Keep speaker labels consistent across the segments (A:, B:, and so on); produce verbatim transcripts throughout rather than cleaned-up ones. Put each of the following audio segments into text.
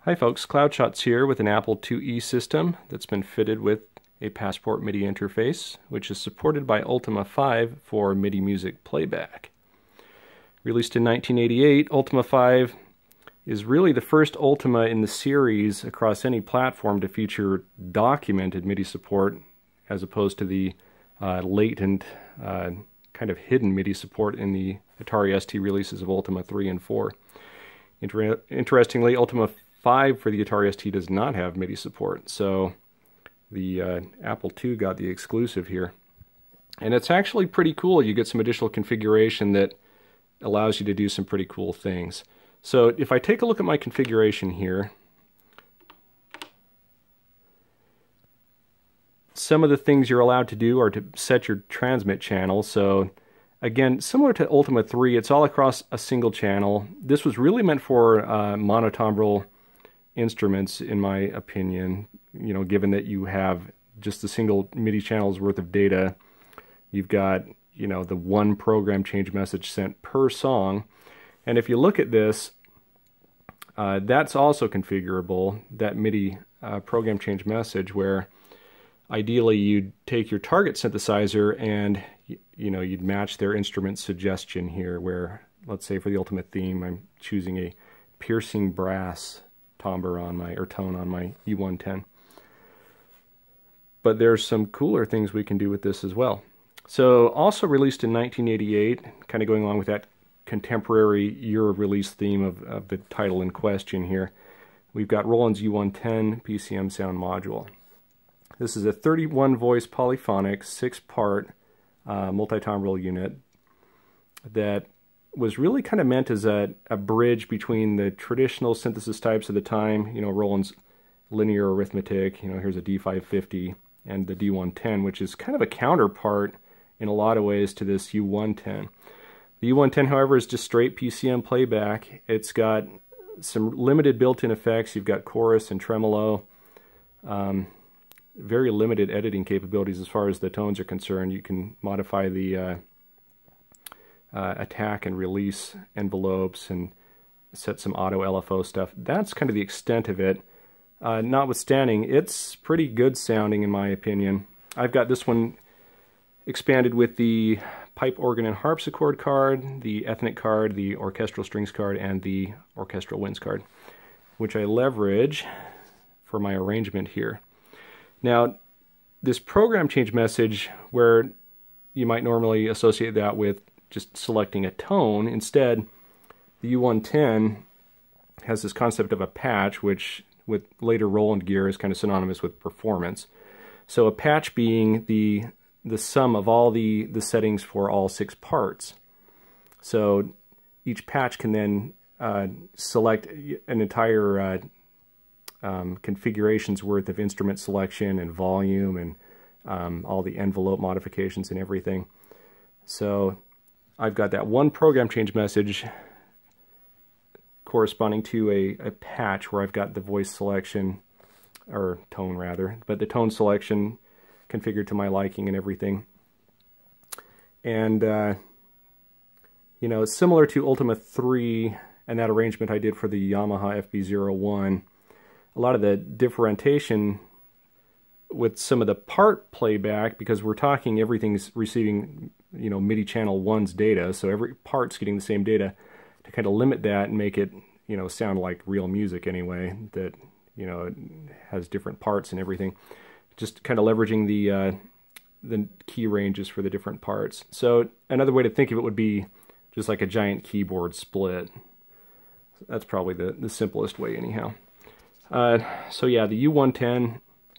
A: Hi folks, CloudShots here with an Apple two E system that's been fitted with a Passport MIDI interface, which is supported by Ultima five for MIDI music playback. Released in nineteen eighty-eight, Ultima five is really the first Ultima in the series across any platform to feature documented MIDI support as opposed to the uh, latent, uh, kind of hidden MIDI support in the Atari S T releases of Ultima three and four. Inter interestingly, Ultima five for the Atari S T does not have MIDI support, so the uh, Apple two got the exclusive here. And it's actually pretty cool. You get some additional configuration that allows you to do some pretty cool things. So if I take a look at my configuration here, some of the things you're allowed to do are to set your transmit channel. So again, similar to Ultima three, it's all across a single channel. This was really meant for uh, monotimbral instruments, in my opinion. You know, given that you have just a single MIDI channel's worth of data, you've got, you know, the one program change message sent per song. And if you look at this, uh, that's also configurable, that MIDI uh, program change message, where ideally you'd take your target synthesizer and, you know, you'd match their instrument suggestion here, where, let's say for the ultimate theme, I'm choosing a piercing brass timbre on my, or tone on my U one ten. But there's some cooler things we can do with this as well. So also released in nineteen eighty-eight, kind of going along with that contemporary year of release theme of, of the title in question here, we've got Roland's U one ten P C M sound module. This is a thirty-one voice polyphonic, six-part uh, multi-timbral unit that was really kind of meant as a, a bridge between the traditional synthesis types of the time, you know, Roland's linear arithmetic, you know, here's a D five fifty, and the D one ten, which is kind of a counterpart in a lot of ways to this U one ten. The U one ten, however, is just straight P C M playback. It's got some limited built-in effects. You've got chorus and tremolo. Um, very limited editing capabilities as far as the tones are concerned. You can modify the uh, uh, attack and release envelopes and set some auto L F O stuff. That's kind of the extent of it. Uh, notwithstanding, it's pretty good sounding in my opinion. I've got this one expanded with the pipe organ and harpsichord card, the ethnic card, the orchestral strings card, and the orchestral winds card, which I leverage for my arrangement here. Now, this program change message, where you might normally associate that with just selecting a tone, instead, the U one ten has this concept of a patch, which with later Roland gear is kind of synonymous with performance. So a patch being the the sum of all the, the settings for all six parts. So each patch can then uh, select an entire uh, um, configuration's worth of instrument selection and volume and um, all the envelope modifications and everything. So I've got that one program change message corresponding to a, a patch where I've got the voice selection, or tone rather, but the tone selection configured to my liking and everything. And, uh, you know, similar to Ultima three and that arrangement I did for the Yamaha F B zero one, a lot of the differentiation with some of the part playback, because we're talking everything's receiving, you know, MIDI channel one's data, so every part's getting the same data, to kind of limit that and make it, you know, sound like real music anyway, that, you know, it has different parts and everything. Just kind of leveraging the uh, the key ranges for the different parts. So another way to think of it would be just like a giant keyboard split. That's probably the, the simplest way anyhow. Uh, so yeah, the U one ten,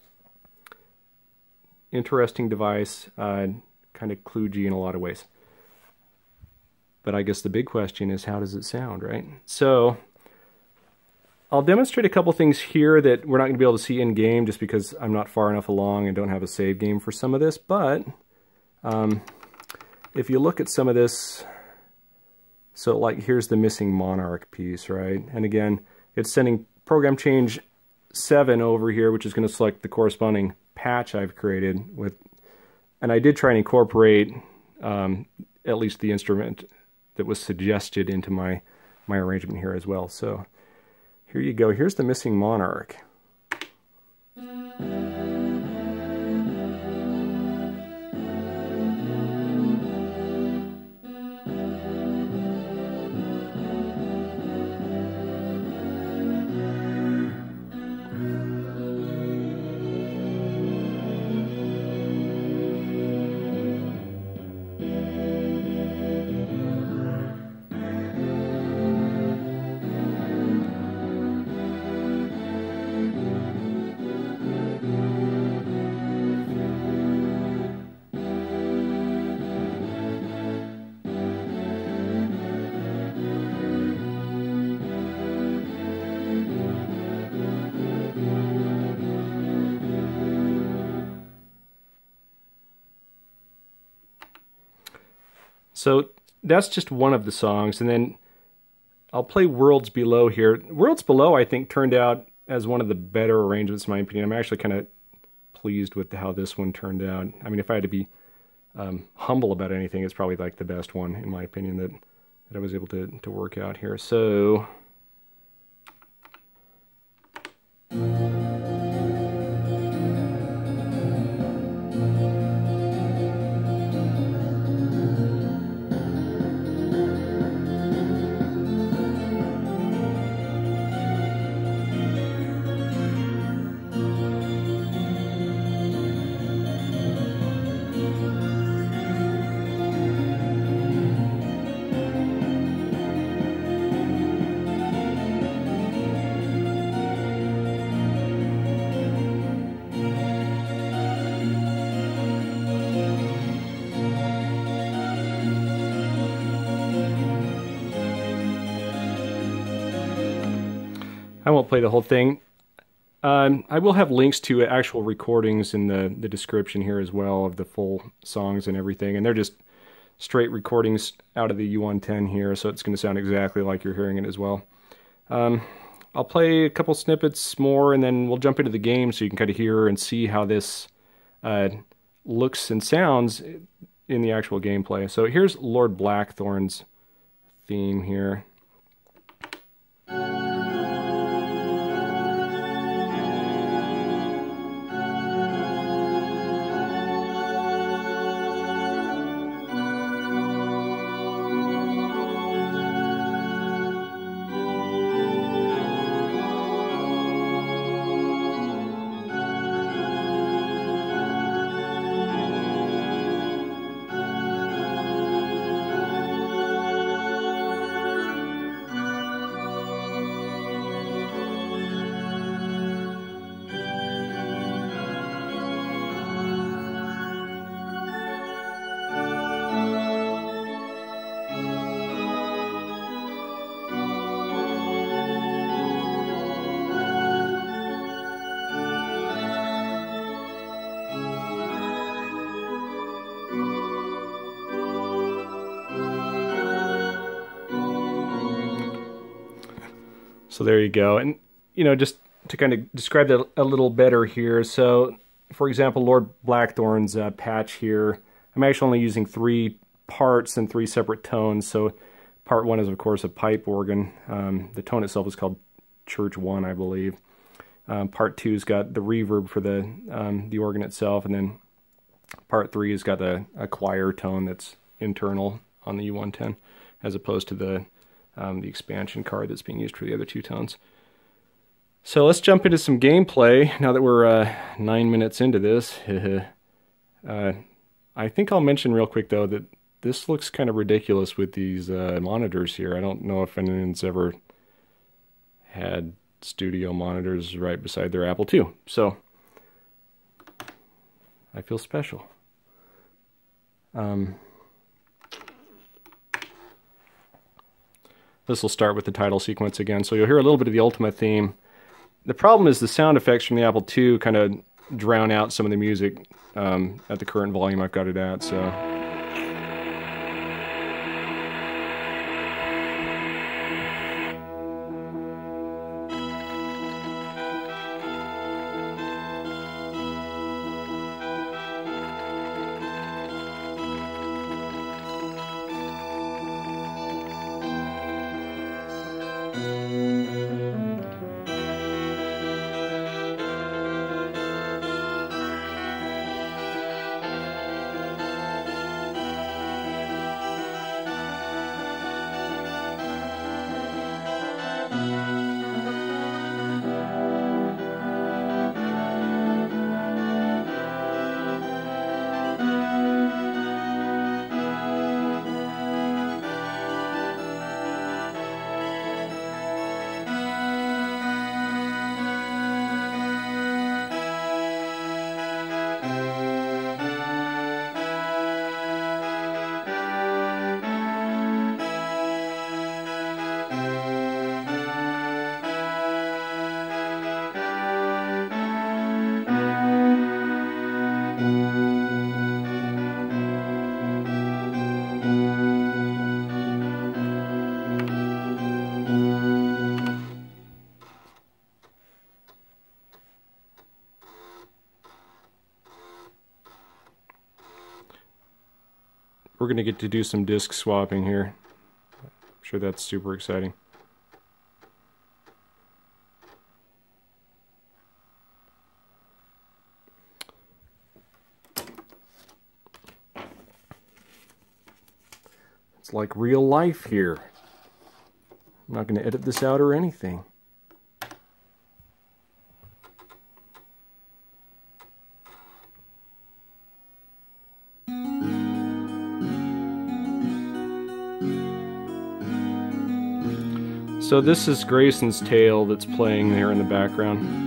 A: interesting device, uh, kind of kludgy in a lot of ways. But I guess the big question is, how does it sound, right? So I'll demonstrate a couple things here that we're not going to be able to see in-game just because I'm not far enough along and don't have a save game for some of this. But um, if you look at some of this, so like here's the missing Monarch piece, right? And again, it's sending program change seven over here, which is going to select the corresponding patch I've created with, and I did try and incorporate um, at least the instrument that was suggested into my my arrangement here as well. So here you go. Here's the Missing Monarch. So that's just one of the songs, and then I'll play Worlds Below here. Worlds Below, I think, turned out as one of the better arrangements, in my opinion. I'm actually kind of pleased with how this one turned out. I mean, if I had to be um, humble about anything, it's probably like the best one, in my opinion, that, that I was able to, to work out here. So... I won't play the whole thing. Um, I will have links to actual recordings in the, the description here as well of the full songs and everything. And they're just straight recordings out of the U one ten here, so it's going to sound exactly like you're hearing it as well. Um, I'll play a couple snippets more, and then we'll jump into the game so you can kind of hear and see how this uh, looks and sounds in the actual gameplay. So here's Lord Blackthorn's theme here. So there you go. And, you know, just to kind of describe that a little better here. So, for example, Lord Blackthorn's uh, patch here, I'm actually only using three parts and three separate tones. So part one is, of course, a pipe organ. Um, the tone itself is called Church One, I believe. Um, part two's got the reverb for the um, the organ itself, and then part three has got a, a choir tone that's internal on the U one ten, as opposed to the Um, the expansion card that's being used for the other two tones. So let's jump into some gameplay now that we're uh, nine minutes into this. uh, I think I'll mention real quick though that this looks kind of ridiculous with these uh, monitors here. I don't know if anyone's ever had studio monitors right beside their Apple two. So I feel special. Um, This will start with the title sequence again, so you'll hear a little bit of the Ultima theme. The problem is the sound effects from the Apple two kind of drown out some of the music um, at the current volume I've got it at, so... we're going to get to do some disc swapping here. I'm sure that's super exciting. It's like real life here. I'm not going to edit this out or anything. So this is Grayson's Tale that's playing there in the background.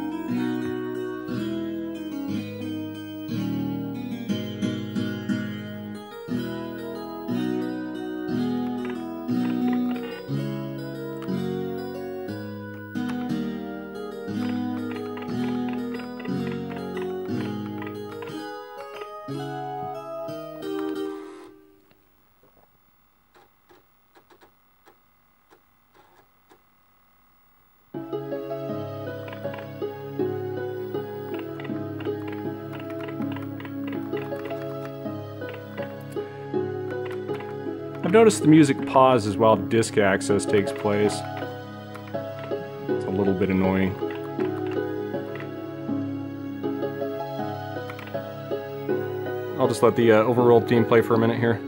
A: I've noticed the music pauses while disk access takes place. It's a little bit annoying. I'll just let the uh, overworld theme play for a minute here.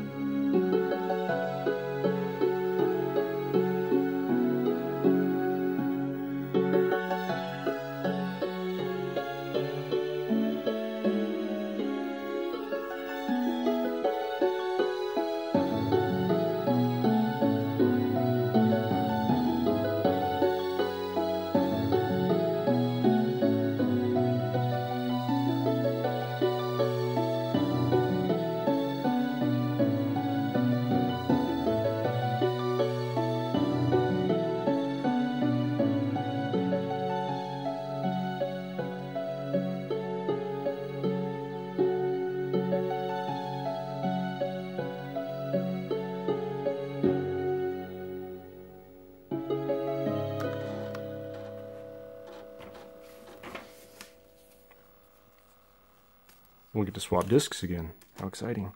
A: We'll get to swap discs again. How exciting.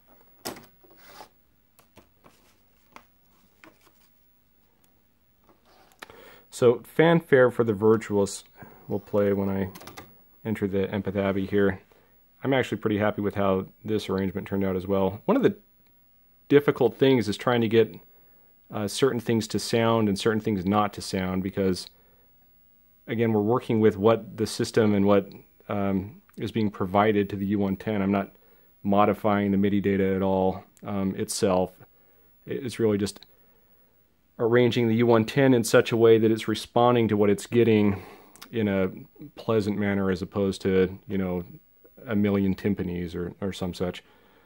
A: So Fanfare for the Virtuous will play when I enter the Empath Abbey here. I'm actually pretty happy with how this arrangement turned out as well. One of the difficult things is trying to get uh, certain things to sound and certain things not to sound, because again, we're working with what the system and what um, is being provided to the U one ten. I'm not modifying the MIDI data at all um, itself. It's really just arranging the U one ten in such a way that it's responding to what it's getting in a pleasant manner, as opposed to, you know, a million timpanis or, or some such.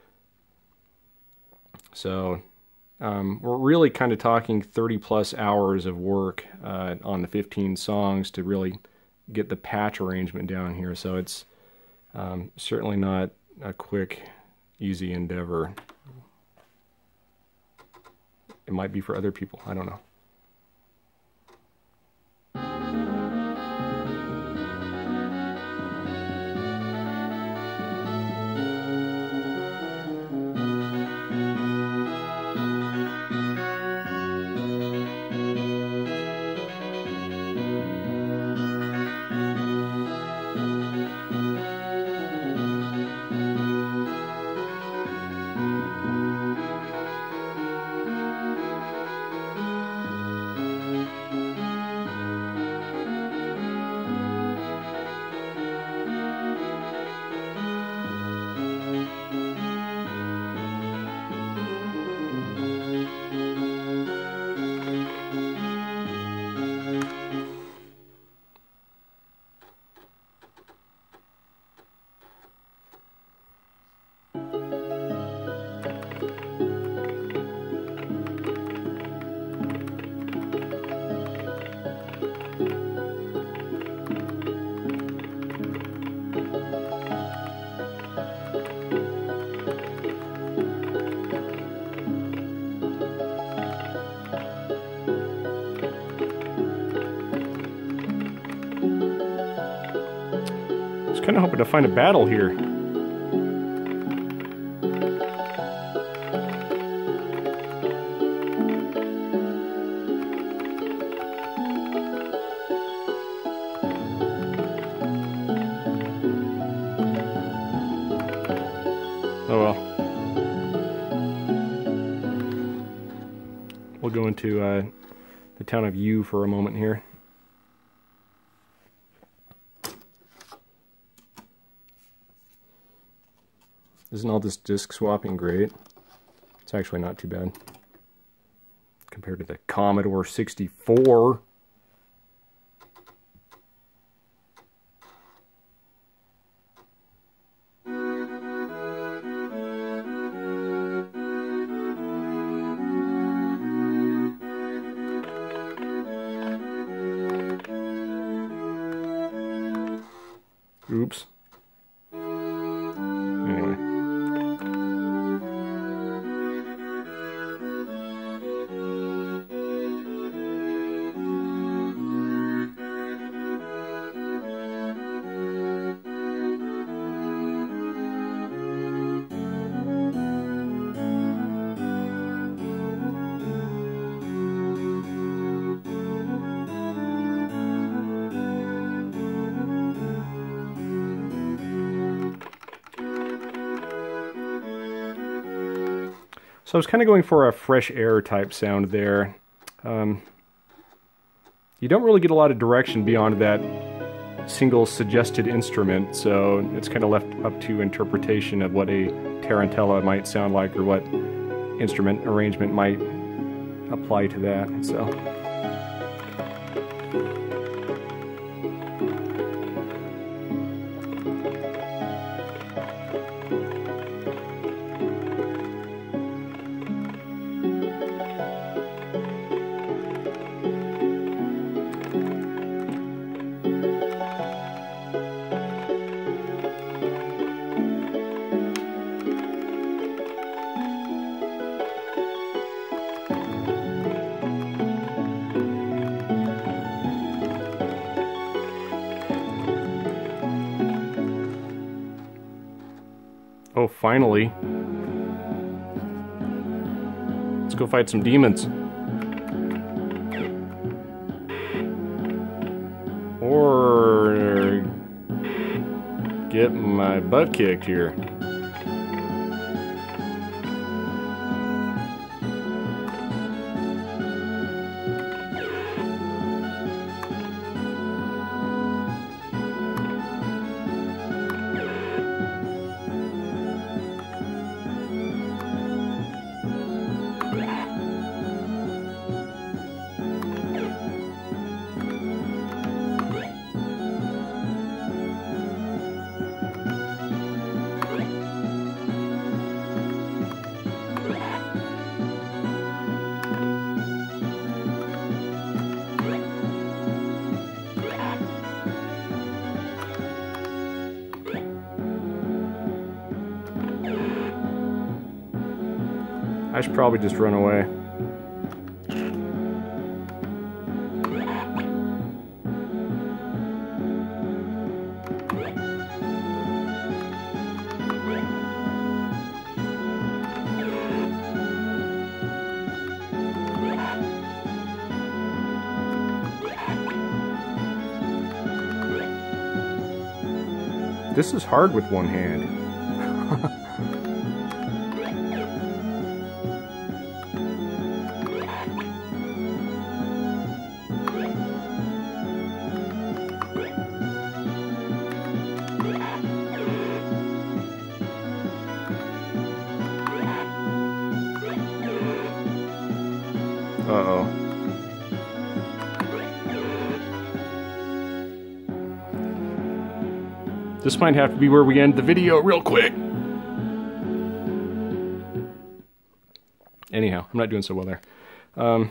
A: So um, we're really kind of talking thirty plus hours of work uh, on the fifteen songs to really get the patch arrangement down here. So it's Um, certainly not a quick, easy endeavor. It might be for other people, I don't know. Kind of hoping to find a battle here. to uh, the town of U for a moment here. Isn't all this disc swapping great? It's actually not too bad compared to the Commodore sixty-four. Oops. Anyway. So I was kind of going for a fresh air type sound there. Um, you don't really get a lot of direction beyond that single suggested instrument, so it's kind of left up to interpretation of what a tarantella might sound like or what instrument arrangement might apply to that. So. Oh, finally. Let's go fight some demons. Or get my butt kicked here. I should probably just run away. This is hard with one hand. Uh-oh. This might have to be where we end the video real quick. Anyhow, I'm not doing so well there. Um,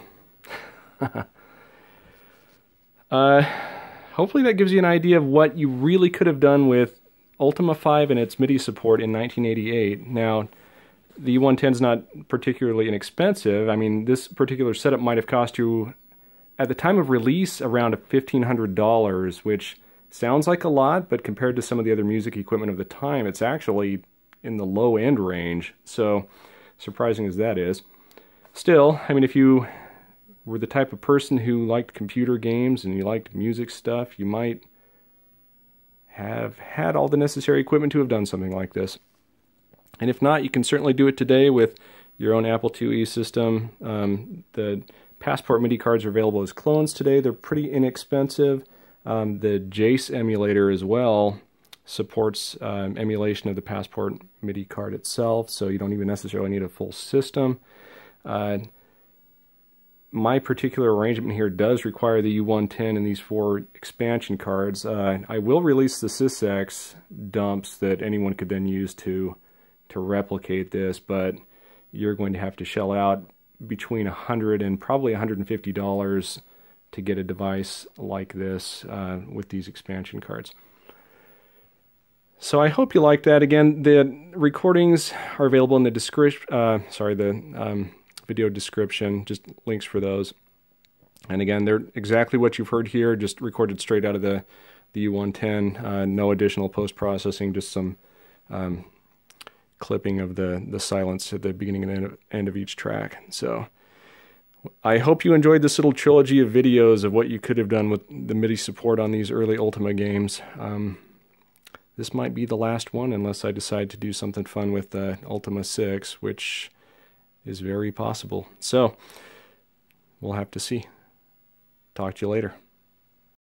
A: uh, hopefully that gives you an idea of what you really could have done with Ultima five and its MIDI support in nineteen eighty-eight. Now, the U one ten is not particularly inexpensive. I mean, this particular setup might have cost you, at the time of release, around fifteen hundred dollars, which sounds like a lot, but compared to some of the other music equipment of the time, it's actually in the low-end range. So, surprising as that is. Still, I mean, if you were the type of person who liked computer games and you liked music stuff, you might have had all the necessary equipment to have done something like this. And if not, you can certainly do it today with your own Apple two E system. Um, the Passport MIDI cards are available as clones today. They're pretty inexpensive. Um, the Jace emulator as well supports um, emulation of the Passport MIDI card itself, so you don't even necessarily need a full system. Uh, my particular arrangement here does require the U one ten and these four expansion cards. Uh, I will release the Sysx dumps that anyone could then use to to replicate this, but you're going to have to shell out between a hundred and probably one hundred fifty dollars to get a device like this uh, with these expansion cards. So I hope you like that. Again, the recordings are available in the description. Uh, sorry, the um, video description. Just links for those. And again, they're exactly what you've heard here, just recorded straight out of the the U one ten. Uh, no additional post-processing, just some um, clipping of the the silence at the beginning and end of, end of each track. So I hope you enjoyed this little trilogy of videos of what you could have done with the MIDI support on these early Ultima games. Um, this might be the last one unless I decide to do something fun with uh, Ultima six, which is very possible. So we'll have to see. Talk to you later.